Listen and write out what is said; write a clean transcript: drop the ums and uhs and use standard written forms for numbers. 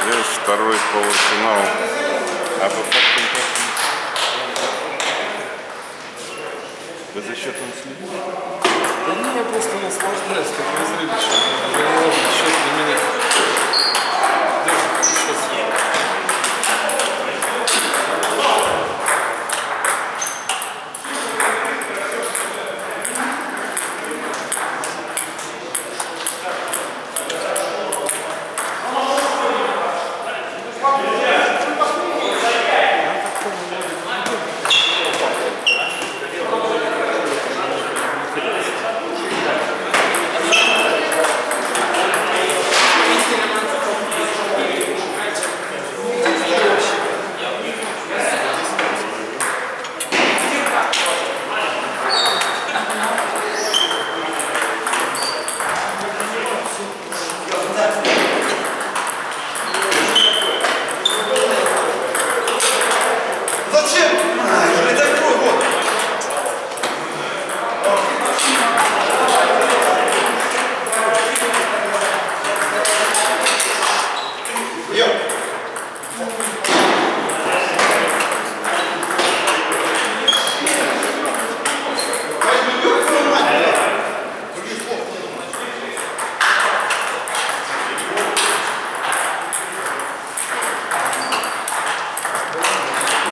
Здесь второй полуфинал. А по фактам вы за счетом следите? Да не, я просто наслаждаюсь, как зрелище. Я не важно, счет для меня. Даже сейчас. Yo.